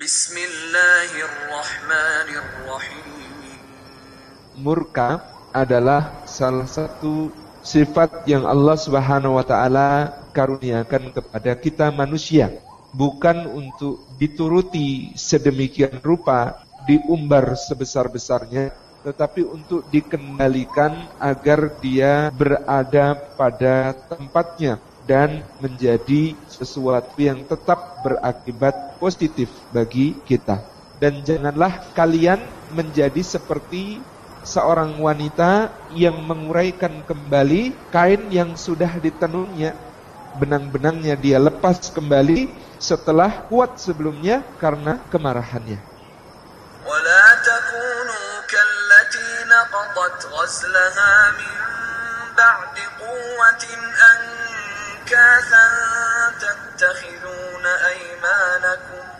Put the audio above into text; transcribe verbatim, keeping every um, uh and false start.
Bismillahirrahmanirrahim. Murka adalah salah satu sifat yang Allah Subhanahu wa taala karuniakan kepada kita manusia, bukan untuk dituruti sedemikian rupa, diumbar sebesar-besarnya, tetapi untuk dikendalikan agar dia berada pada tempatnya dan menjadi sesuatu yang tetap berakibat positif bagi kita. Dan janganlah kalian menjadi seperti seorang wanita yang menguraikan kembali kain yang sudah ditenunnya. Benang-benangnya dia lepas kembali setelah kuat sebelumnya karena kemarahannya. وَلَا تَكُونُوا كَالَّتِي نَقَضَتْ غَزْلَهَا مِنْ بَعْدِ قُوَّةٍ أَنْكَاثًا تَتَّخِذُونَ أَيْمَانَكُمْ